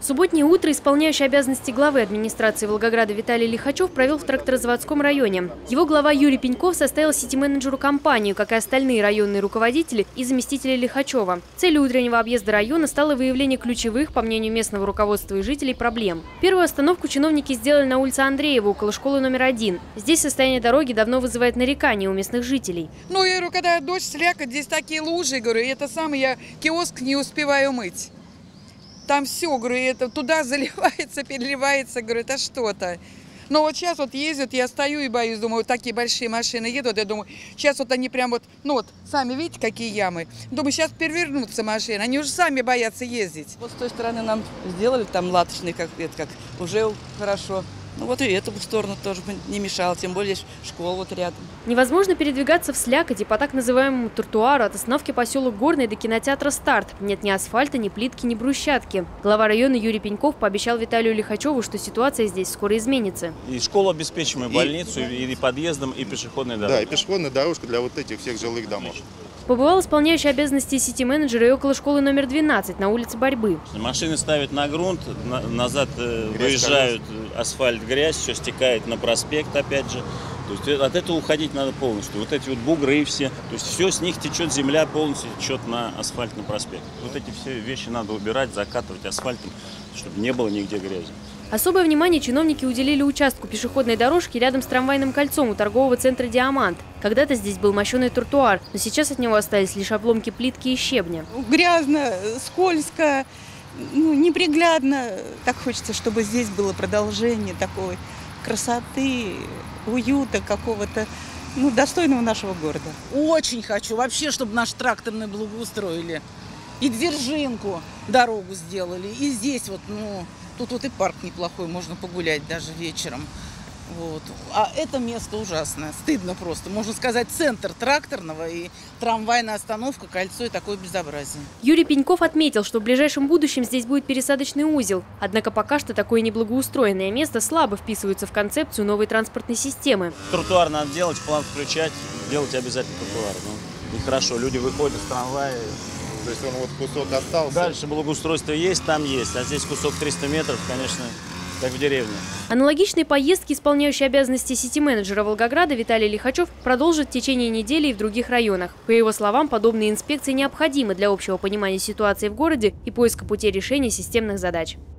Субботнее утро исполняющий обязанности главы администрации Волгограда Виталий Лихачев провел в тракторозаводском районе. Его глава Юрий Пеньков составил сити-менеджеру компанию, как и остальные районные руководители и заместители Лихачева. Целью утреннего объезда района стало выявление ключевых, по мнению местного руководства и жителей, проблем. Первую остановку чиновники сделали на улице Андреева, около школы номер 1. Здесь состояние дороги давно вызывает нарекания у местных жителей. Ну, я говорю, когда дождь, слякоть, здесь такие лужи, говорю, это самое, я киоск не успеваю мыть. Там все, говорю, это туда заливается, переливается, говорю, это что-то. Но вот сейчас вот ездят, я стою и боюсь, думаю, вот такие большие машины едут, я думаю, сейчас вот они прям вот, ну вот, сами видите, какие ямы. Думаю, сейчас перевернутся машины, они уже сами боятся ездить. Вот с той стороны нам сделали там латочный, как уже хорошо. Ну вот и эту сторону тоже не мешало, тем более школа вот рядом. Невозможно передвигаться в слякоти по так называемому тротуару от остановки поселок Горный до кинотеатра «Старт». Нет ни асфальта, ни плитки, ни брусчатки. Глава района Юрий Пеньков пообещал Виталию Лихачеву, что ситуация здесь скоро изменится. И школу обеспечим, и больницу, и подъездом, и пешеходной дорогой. Да, и пешеходная дорожка для вот этих всех жилых домов. Побывал исполняющий обязанности сити-менеджера и около школы номер 12 на улице Борьбы. Машины ставят на грунт, назад выезжают асфальт, грязь, все стекает на проспект опять же. То есть от этого уходить надо полностью. Вот эти вот бугры все, то есть все с них течет, земля полностью течет на асфальт, на проспект. Вот эти все вещи надо убирать, закатывать асфальтом, чтобы не было нигде грязи. Особое внимание чиновники уделили участку пешеходной дорожки рядом с трамвайным кольцом у торгового центра «Диамант». Когда-то здесь был мощеный тротуар, но сейчас от него остались лишь обломки плитки и щебня. Грязно, скользко, неприглядно. Так хочется, чтобы здесь было продолжение такой красоты, уюта какого-то, достойного нашего города. Очень хочу вообще, чтобы наш тракторный благоустроили. И Дзержинку дорогу сделали, и здесь вот, тут вот и парк неплохой, можно погулять даже вечером. Вот. А это место ужасное, стыдно просто. Можно сказать, центр тракторного и трамвайная остановка, кольцо и такое безобразие. Юрий Пеньков отметил, что в ближайшем будущем здесь будет пересадочный узел. Однако пока что такое неблагоустроенное место слабо вписывается в концепцию новой транспортной системы. Тротуар надо делать, план включать, делать обязательно тротуар. Нехорошо, люди выходят с трамвая. То есть он вот кусок остался. Дальше благоустройство есть, там есть, а здесь кусок 300 метров, конечно, как в деревне. Аналогичные поездки исполняющий обязанности сити-менеджера Волгограда Виталий Лихачев продолжит в течение недели и в других районах. По его словам, подобные инспекции необходимы для общего понимания ситуации в городе и поиска путей решения системных задач.